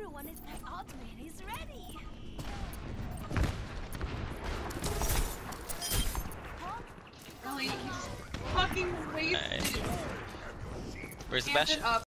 Everyone is my ultimate is ready. Oh, he's fucking wasted. Where's the Camped bash? it up.